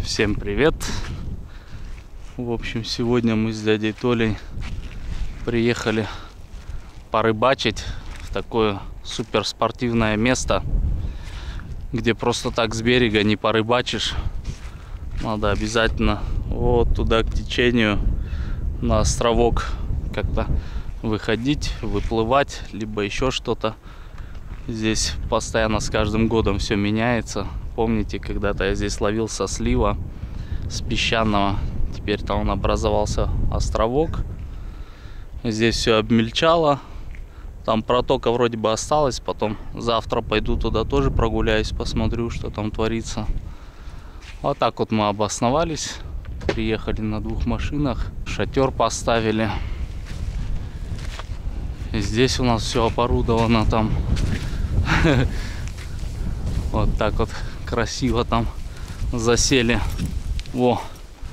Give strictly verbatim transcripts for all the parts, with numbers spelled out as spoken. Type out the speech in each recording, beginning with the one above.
Всем привет! В общем, сегодня мы с дядей Толей приехали порыбачить в такое суперспортивное место, где просто так с берега не порыбачишь. Надо обязательно вот туда к течению, на островок как-то выходить, выплывать, либо еще что-то. Здесь постоянно с каждым годом все меняется. Помните, когда-то я здесь ловил со слива, с песчаного. Теперь там он образовался островок. Здесь все обмельчало. Там протока вроде бы осталась. Потом завтра пойду туда тоже прогуляюсь, посмотрю, что там творится. Вот так вот мы обосновались. Приехали на двух машинах. Шатер поставили. И здесь у нас все оборудовано там. Вот так вот красиво там засели. Во.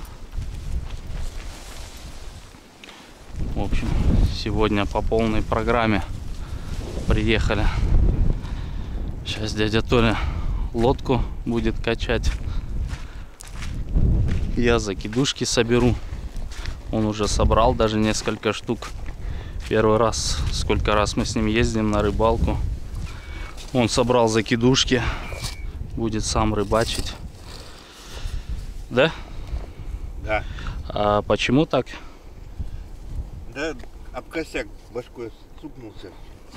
В общем, сегодня по полной программе приехали. Сейчас дядя Толя лодку будет качать. Я закидушки соберу. Он уже собрал даже несколько штук. Первый раз, сколько раз мы с ним ездим на рыбалку. Он собрал закидушки. Будет сам рыбачить. Да? Да. А почему так? Да, об косяк башкой стукнулся.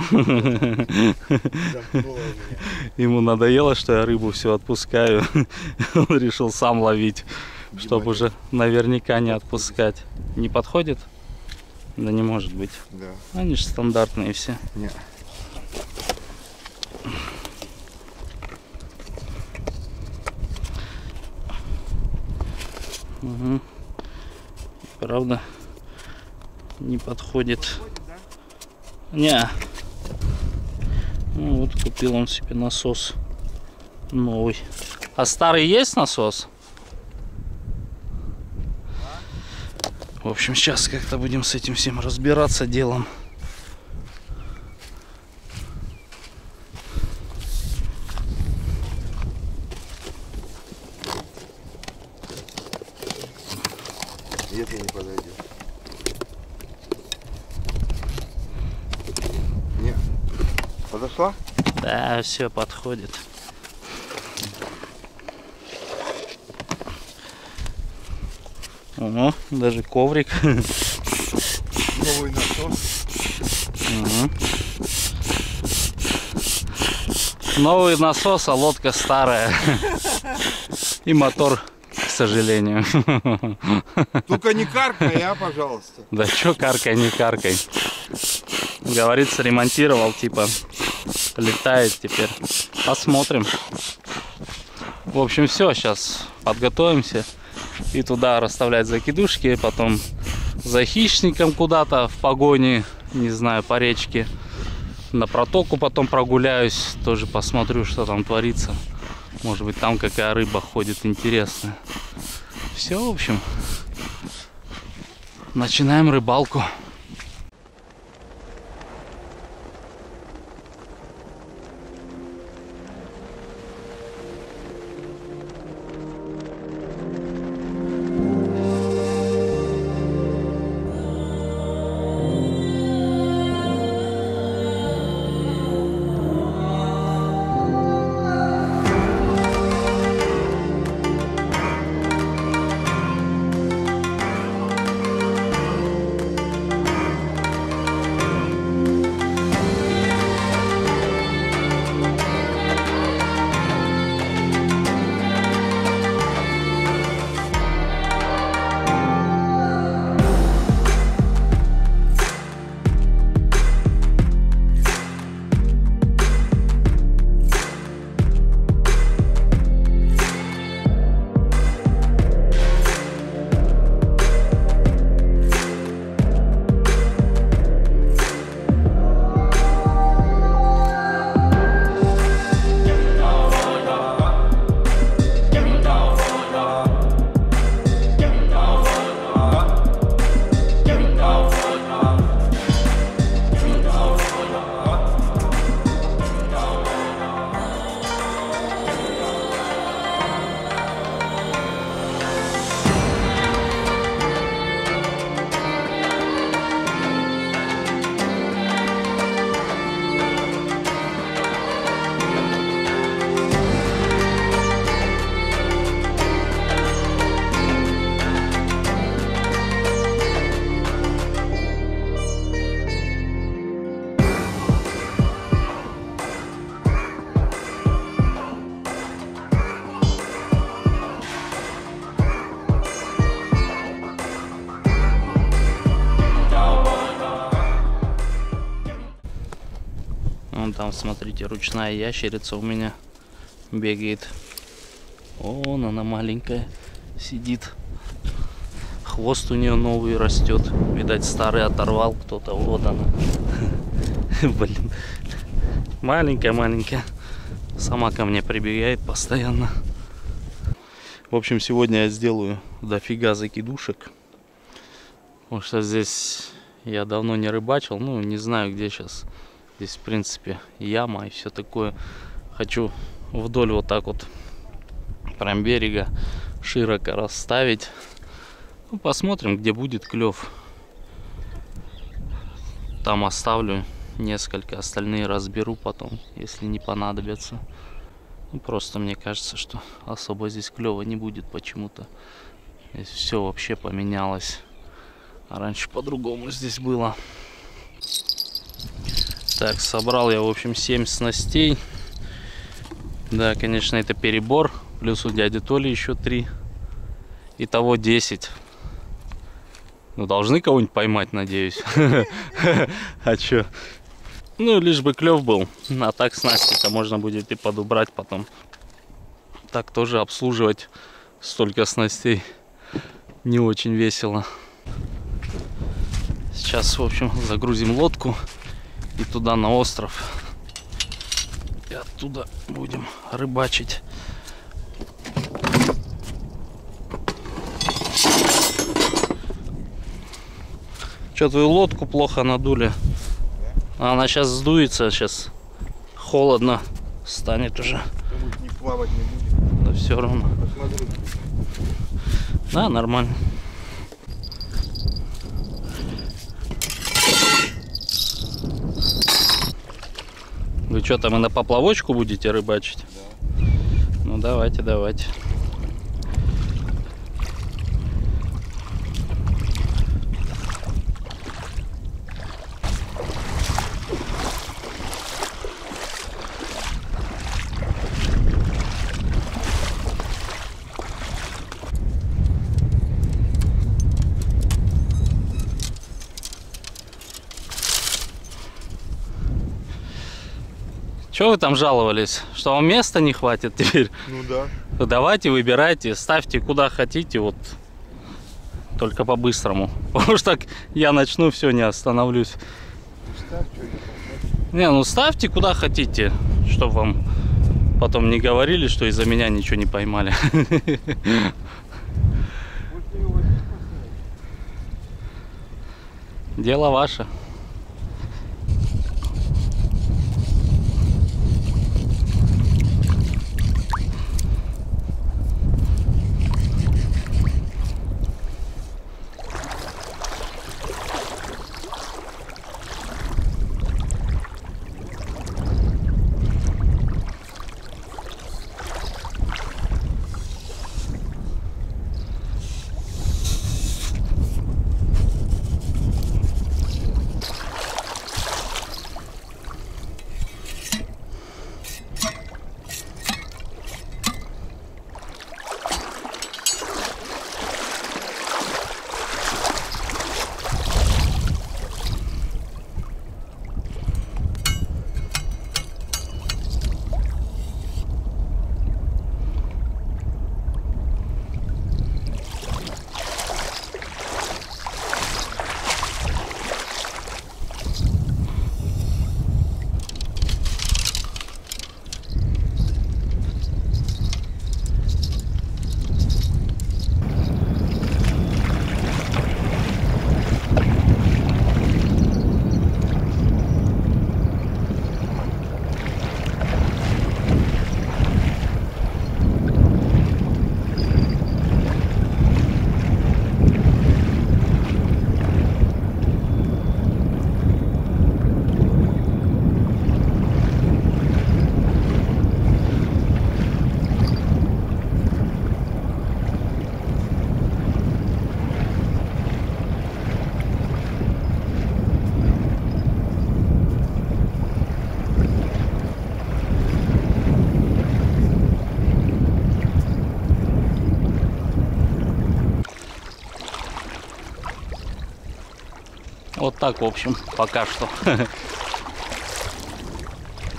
Ему надоело, что я рыбу все отпускаю. Он решил сам ловить, чтобы уже наверняка не отпускать. Не подходит? Да не может быть. Да. Они же стандартные все. Нет. Угу. Правда, не подходит. Подходит, да? Не. Ну, вот купил он себе насос новый. А старый есть насос? В общем, сейчас как-то будем с этим всем разбираться делом. Это не подойдет. Не. Подошла? Да, все подходит. Ого, даже коврик. Новый насос. Угу. Новый насос, а лодка старая. И мотор, к сожалению. Только не каркай, а, пожалуйста. Да чё каркай, не каркай. Говорится, ремонтировал, типа, летает теперь. Посмотрим. В общем, все, сейчас подготовимся. И туда расставлять закидушки, потом за хищником куда-то в погоне, не знаю, по речке. На протоку потом прогуляюсь, тоже посмотрю, что там творится. Может быть, там какая рыба ходит интересная. Все, в общем, начинаем рыбалку. Вон там, смотрите, ручная ящерица у меня бегает. Вон она маленькая сидит. Хвост у нее новый растет. Видать, старый оторвал кто-то. Вот она. Блин. Маленькая-маленькая. Сама ко мне прибегает постоянно. В общем, сегодня я сделаю дофига закидушек. Потому что здесь я давно не рыбачил. Ну, не знаю, где сейчас. Здесь, в принципе, яма и все такое. Хочу вдоль вот так вот прям берега широко расставить. Ну, посмотрим, где будет клев. Там оставлю несколько, остальные разберу потом, если не понадобятся. Ну, просто мне кажется, что особо здесь клева не будет почему-то. Здесь все вообще поменялось. А раньше по-другому здесь было. Так, собрал я, в общем, семь снастей. Да, конечно, это перебор. Плюс у дяди Толи еще три. Итого десять. Ну, должны кого-нибудь поймать, надеюсь. А чё? Ну, лишь бы клев был. А так снасти-то можно будет и подубрать потом. Так тоже обслуживать столько снастей не очень весело. Сейчас, в общем, загрузим лодку и туда на остров. И оттуда будем рыбачить. Что, твою лодку плохо надули? Она сейчас сдуется, сейчас холодно станет уже. Не плавать не будет. Да все равно. Посмотри. Да, нормально. Вы что там и на поплавочку будете рыбачить? Да. Ну давайте, давайте. Что вы там жаловались? Что вам места не хватит теперь? Ну да. То давайте, выбирайте, ставьте куда хотите, вот. Только по-быстрому. Потому что так я начну, все, не остановлюсь. Ставь, что я Не, ну ставьте куда хотите, чтобы вам потом не говорили, что из-за меня ничего не поймали. Дело ваше. Вот так, в общем, пока что.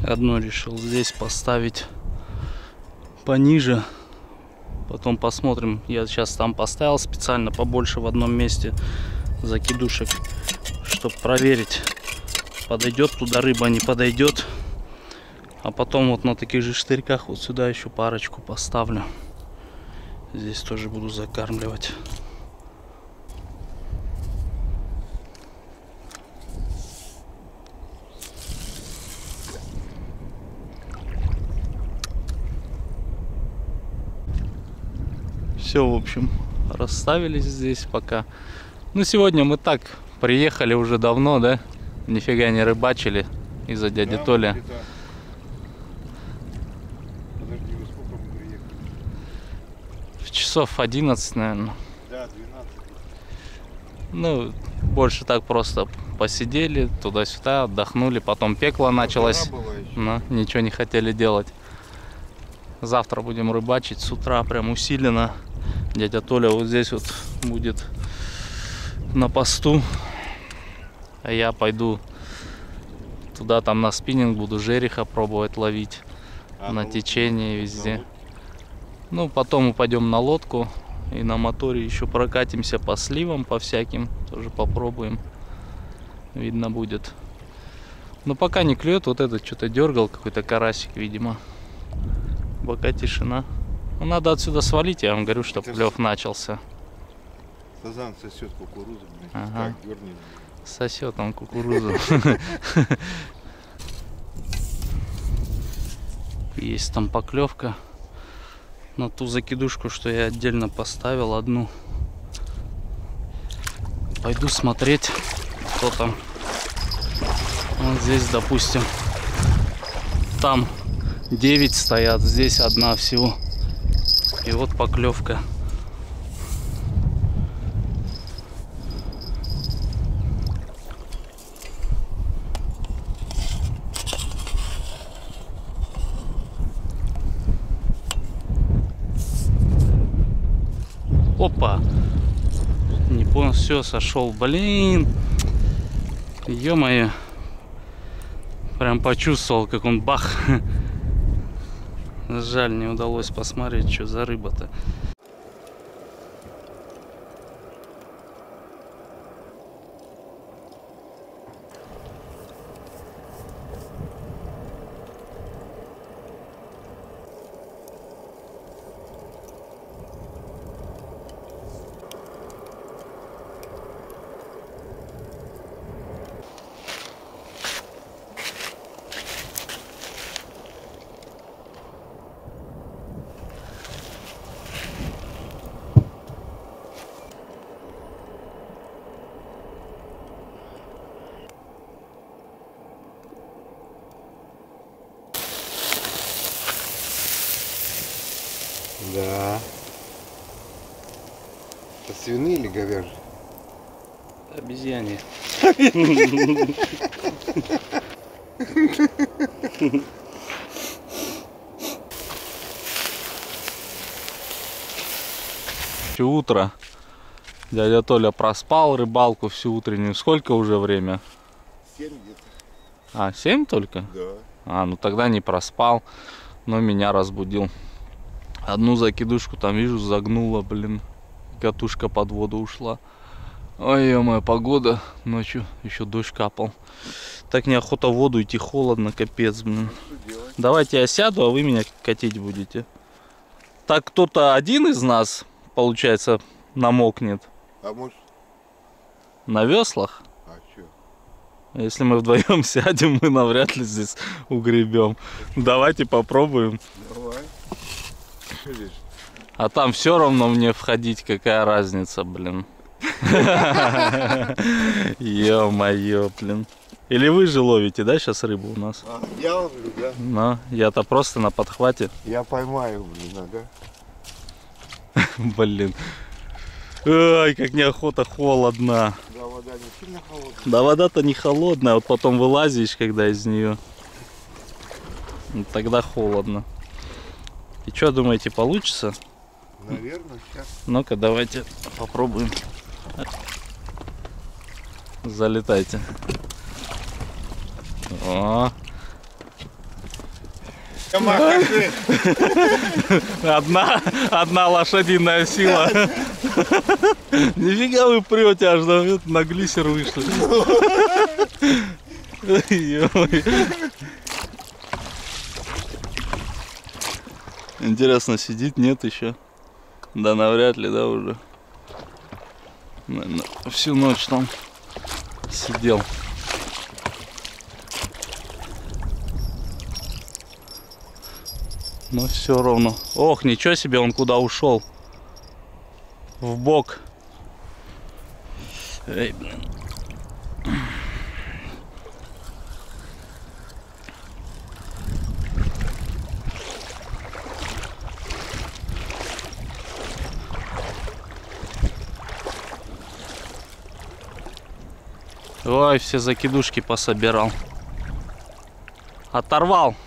Одну решил здесь поставить пониже. Потом посмотрим. Я сейчас там поставил специально побольше в одном месте закидушек, чтобы проверить, подойдет туда рыба, не подойдет. А потом вот на таких же штырьках вот сюда еще парочку поставлю. Здесь тоже буду закармливать. Все, в общем, расставились здесь пока. Ну, сегодня мы так приехали уже давно, да? Нифига не рыбачили из-за дяди да, Толи. Подожди, вы сколько мы приехали? В часов одиннадцать, наверное. Да, двенадцать. Ну, больше так просто посидели, туда-сюда, отдохнули. Потом пекло началось. Но ничего не хотели делать. Завтра будем рыбачить с утра, прям усиленно. Дядя Толя вот здесь вот будет на посту. А я пойду туда, там на спиннинг буду жереха пробовать ловить. А, на течение везде. Ну, потом мы пойдем на лодку. И на моторе еще прокатимся по сливам, по всяким. Тоже попробуем. Видно будет. Но пока не клюет. Вот этот что-то дергал, какой-то карасик, видимо. Пока тишина. Ну, надо отсюда свалить, я вам говорю, что клев начался. Сазан сосет кукурузу, блин. Ага. Как дернет. Сосет он кукурузу. Есть там поклевка на ту закидушку, что я отдельно поставил одну. Пойду смотреть, что там. Вот здесь, допустим, там девять стоят, здесь одна всего. И вот поклевка. Опа! Не понял, все, сошел. Блин! Ё-моё! Прям почувствовал, как он бах! Жаль, не удалось посмотреть, что за рыба-то. Да. Это свиные или говяжьи? Обезьяне. Утро. Дядя Толя проспал рыбалку всю утреннюю. Сколько уже время? Семь где-то. А, семь только? Да. А, ну тогда не проспал, но меня разбудил. Одну закидушку там, вижу, загнула, блин. Катушка под воду ушла. Ой, ё-моё, погода. Ночью еще дождь капал. Так неохота в воду идти, холодно, капец, блин. Давайте я сяду, а вы меня катить будете. Так кто-то один из нас, получается, намокнет. А может? На веслах? А чё? Если мы вдвоем сядем, мы навряд ли здесь угребем. Давайте попробуем. Давай. А там все равно мне входить, какая разница, блин. Ё-моё, блин. Или вы же ловите, да, сейчас рыбу у нас? А, я ловлю, да. Но я-то просто на подхвате. Я поймаю, блин, ага. Блин. Ой, как неохота, холодно. Да, вода не сильно холодная. Да, вода-то не холодная, вот потом вылазишь, когда из нее. Тогда холодно. И что, думаете, получится? Наверное, сейчас. Ну-ка, давайте попробуем. Залетайте. О, Ямаха шесть. Одна, одна лошадиная сила. Нифига вы прете, аж на, на глиссер вышли. Интересно, сидит, нет еще? Да навряд ли, да, уже. Наверное, всю ночь там сидел. Но все равно. Ох, ничего себе, он куда ушел? В бок. Эй, блин. Ой, все закидушки пособирал. Оторвал.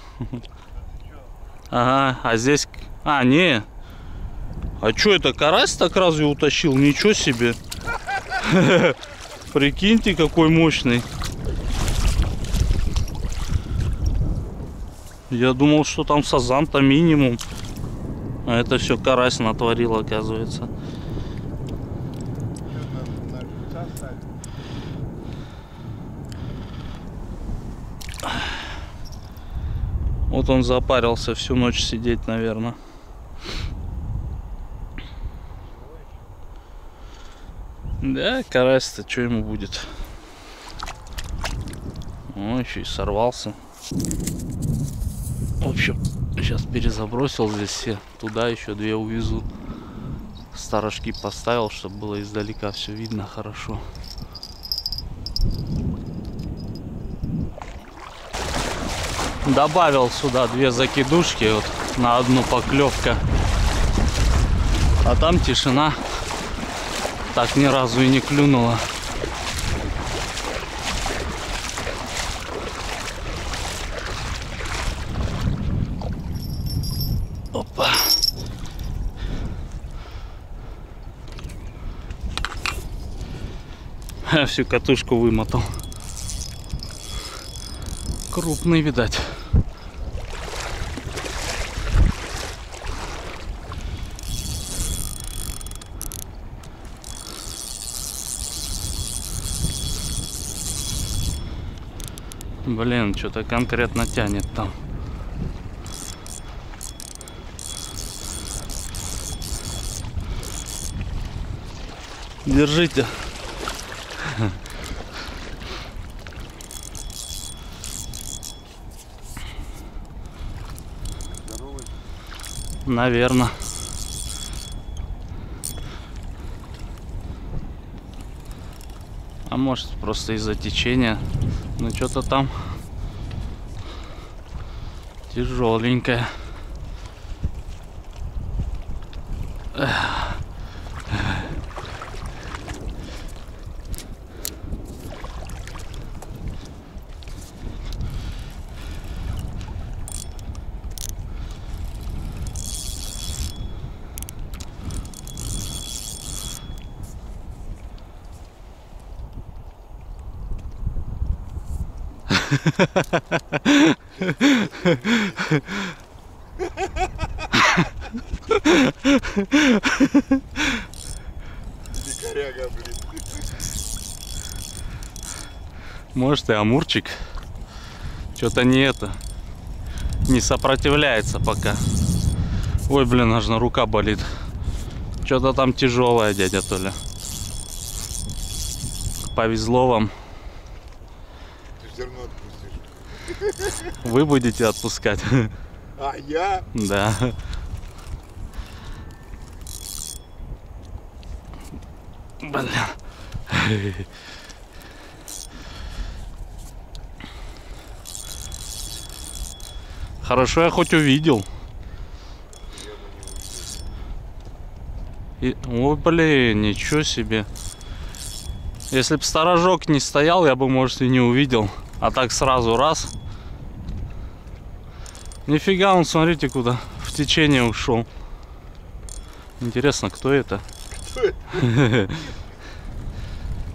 Ага, а здесь... А, не. А что это, карась так разве утащил? Ничего себе. Прикиньте, какой мощный. Я думал, что там сазан-то минимум. А это все карась натворил, оказывается. Вот он запарился всю ночь сидеть, наверное. Да, карась-то, что ему будет? О, еще и сорвался. В общем, сейчас перезабросил здесь все. Туда еще две увезу. Сторожки поставил, чтобы было издалека все видно хорошо. Добавил сюда две закидушки, вот на одну поклевка. А там тишина. Так ни разу и не клюнула. Опа. Всю катушку вымотал. Крупный, видать. Блин, что-то конкретно тянет там. Держите. Наверное. А может просто из-за течения. Ну что-то там тяжеленькое. Дикаряга, блин. Может и амурчик. Что-то не это. Не сопротивляется пока. Ой, блин, аж на рука болит. Что-то там тяжелое, дядя Толя. Повезло вам. Ты зерно отпустишь. Вы будете отпускать. А я? Да. Блин. Хорошо, я хоть увидел. И... Ой, блин, ничего себе. Если бы сторожок не стоял, я бы, может, и не увидел. А так сразу раз. Нифига, он, смотрите, куда в течение ушел. Интересно, кто это? Кто это?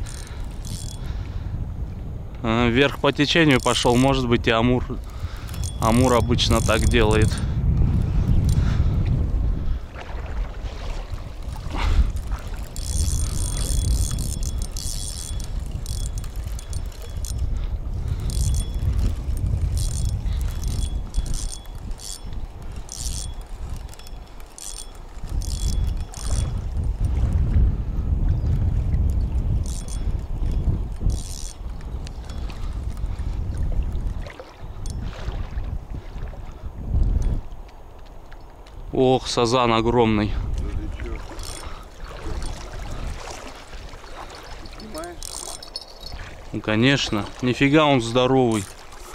Вверх по течению пошел, может быть, и амур. Амур обычно так делает. Ох, сазан огромный. Ну, конечно. Нифига он здоровый.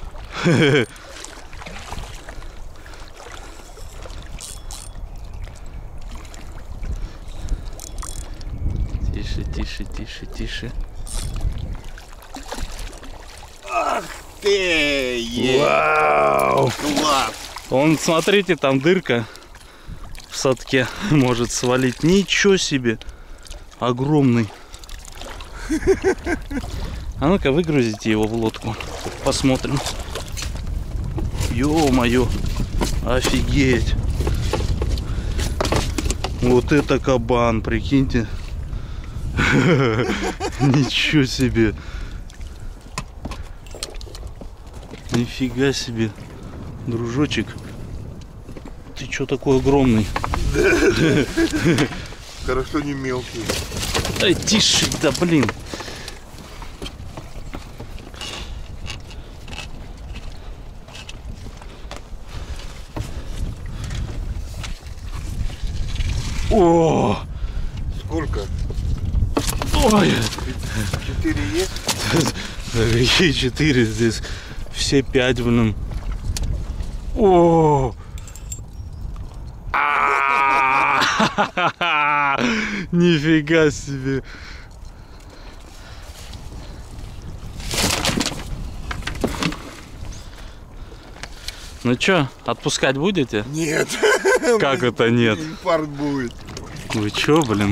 Тише, тише, тише, тише. Ах ты! Вау! Класс! Он, смотрите, там дырка в садке, может свалить. Ничего себе! Огромный. А ну-ка, выгрузите его в лодку. Посмотрим. Ё-моё! Офигеть! Вот это кабан, прикиньте. Ничего себе! Нифига себе! Дружочек, ты чё такой огромный? Хорошо не мелкий. Ай, тише, да блин. О! Сколько? Ой! Четыре есть? Какие четыре здесь? Все пять, блин. О! Нифига себе! Ну чё, отпускать будете? Нет. Как это нет? Инфаркт будет. Вы чё, блин?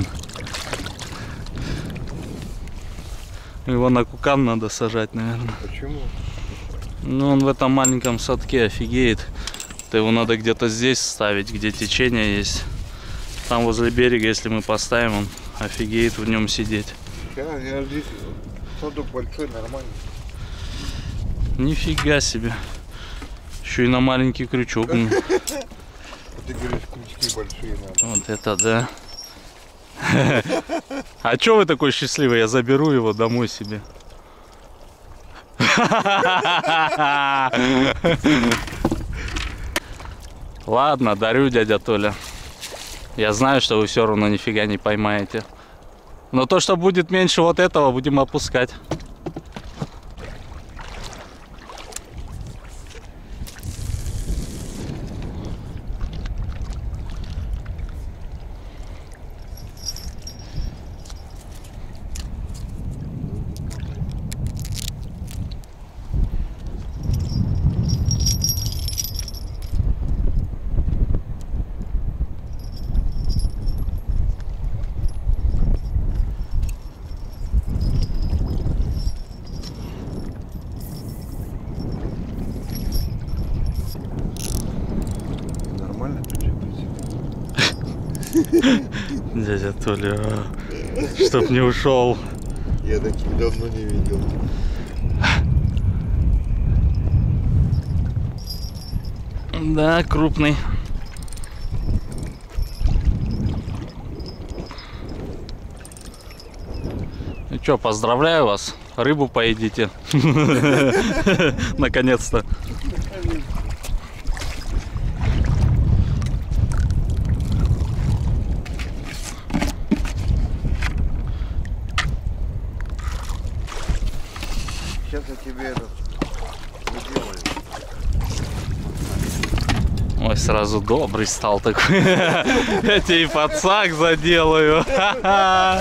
Его на кукан надо сажать, наверное. Почему? Ну, он в этом маленьком садке офигеет. То его надо где-то здесь ставить, где течение есть. Там возле берега, если мы поставим, он офигеет в нем сидеть. Сейчас, я здесь садок большой, нормально. Нифига себе. Еще и на маленький крючок. Ты говоришь, крючки большие надо. Вот это да. А чё вы такой счастливый? Я заберу его домой себе. Ладно, дарю, дядя Толя. Я знаю, что вы все равно нифига не поймаете. Но то, что будет меньше вот этого, будем опускать. Дядя Толя, чтоб не ушел. Я таких давно не видел. Да, крупный. Ну что, поздравляю вас. Рыбу поедите. Наконец-то. Сейчас я тебе это сделаю. Ой, сразу добрый стал такой. Я тебе и подсак заделаю. Ага.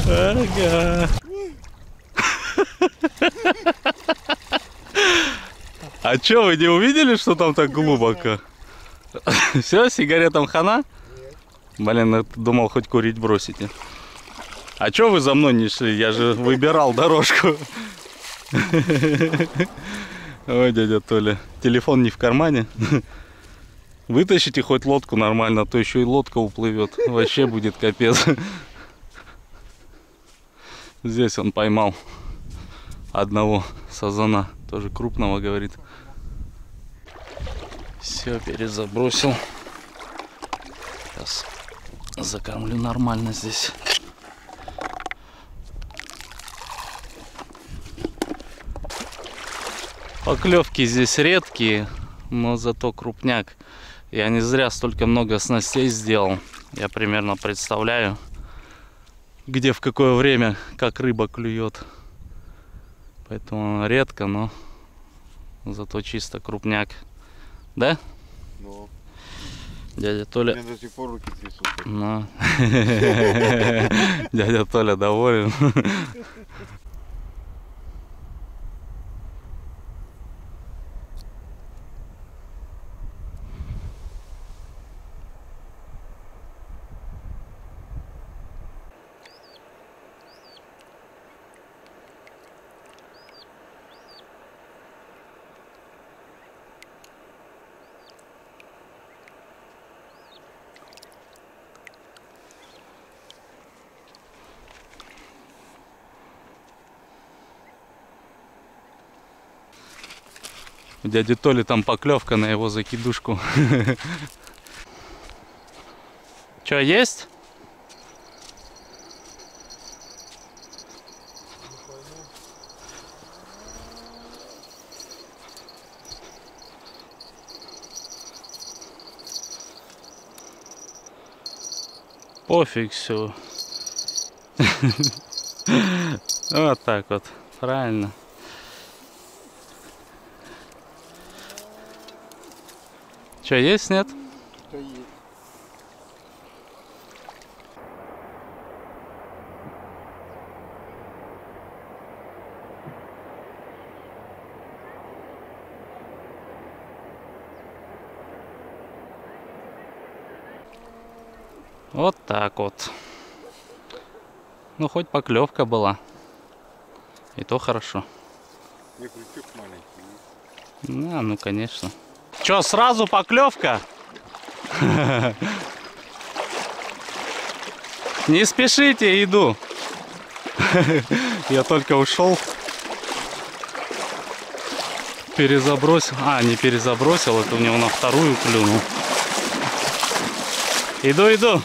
А чё, вы не увидели, что там так глубоко? Все, сигаретам хана? Блин, я думал, хоть курить бросите. А чё вы за мной не шли? Я же выбирал дорожку. Ой, дядя Толя, телефон не в кармане. Вытащите хоть лодку нормально, а то еще и лодка уплывет. Вообще будет капец. Здесь он поймал одного сазана, тоже крупного, говорит. Все, перезабросил. Сейчас закормлю нормально здесь. Поклевки здесь редкие, но зато крупняк. Я не зря столько много снастей сделал. Я примерно представляю, где в какое время как рыба клюет. Поэтому редко, но зато чисто крупняк. Да? Ну, дядя Толя. у меня до сих пор руки трясутся. Ну. Дядя Толя доволен. У дяди Толи там поклевка на его закидушку. Че, есть? Пофиг, все. Вот так вот, правильно. Че, есть, нет? Что есть? Вот так вот. Ну, хоть поклевка была. И то хорошо. Я крючок маленький. Да, ну, конечно. Че, сразу поклевка? Не спешите, иду. Я только ушел. Перезабросил. А, не перезабросил, это у него на вторую клюнул. Иду, иду.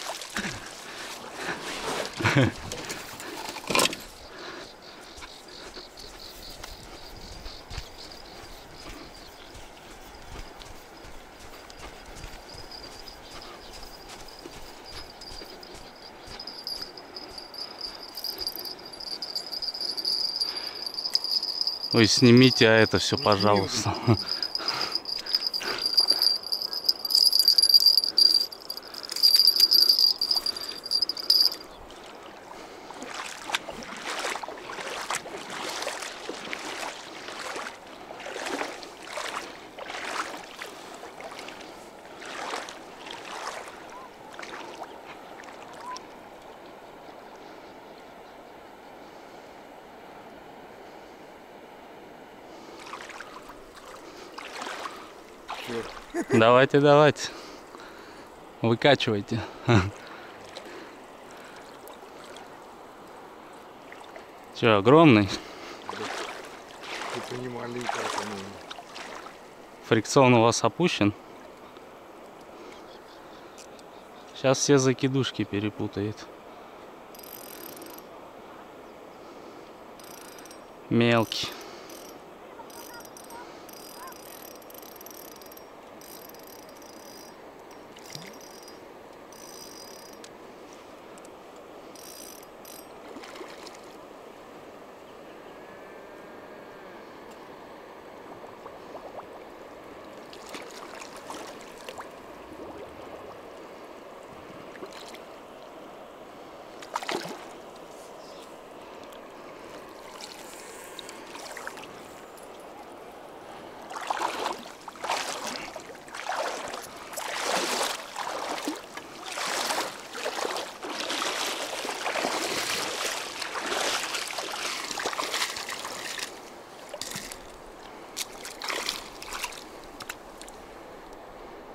Ой, снимите, а это все, пожалуйста. Давайте, давайте. Выкачивайте. Че, огромный? Это не маленькая, по-моему. Фрикцион у вас опущен? Сейчас все закидушки перепутает. Мелкий.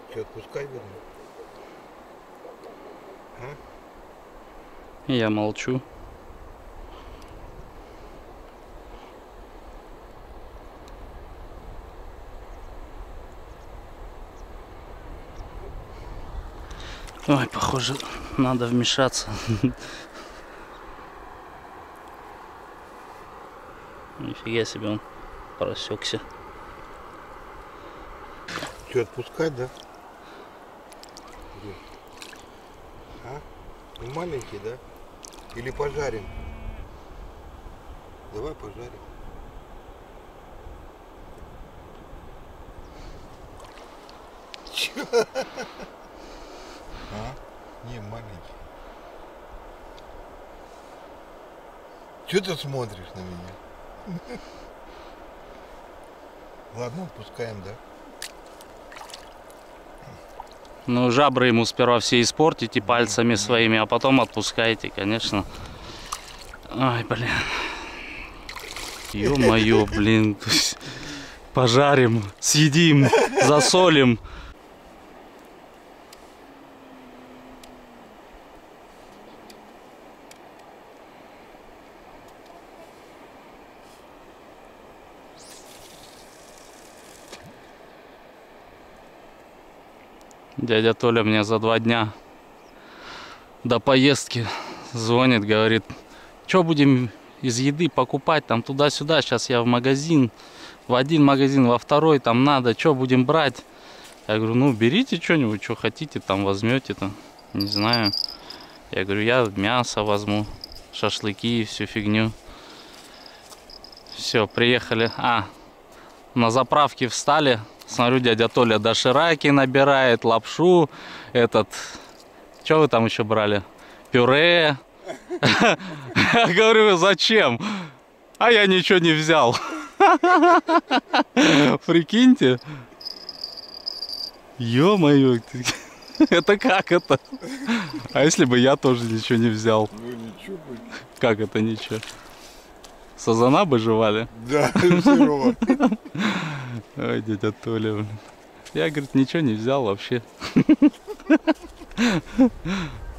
Что, отпускай будем? А? Я молчу. Ой, похоже, надо вмешаться. Нифига себе, он просекся. Что, отпускать, да? А? Ну, маленький, да? Или пожарим? Давай пожарим. Чё? А? Не, маленький. Чё ты смотришь на меня? Ладно, отпускаем, да? Ну, жабры ему сперва все испортите пальцами своими, а потом отпускайте, конечно. Ой, блин. Ё-моё, блин. Пожарим, съедим, засолим. Дядя Толя мне за два дня до поездки звонит, говорит, что будем из еды покупать, там туда-сюда, сейчас я в магазин, в один магазин, во второй, там надо, что будем брать? Я говорю, ну берите что-нибудь, что хотите, там возьмете, там, не знаю. Я говорю, я мясо возьму, шашлыки, всю фигню. Все, приехали. А, на заправке встали. Смотрю, дядя Толя дошираки набирает, лапшу, этот, что вы там еще брали? Пюре. Я говорю, зачем? А я ничего не взял. Прикиньте. Ё-моё, это как это? А если бы я тоже ничего не взял? Ну ничего бы. Как это ничего? Сазана бы жевали? Да, сырого. Ой, дядя Толя, блин. Я, говорит, ничего не взял вообще.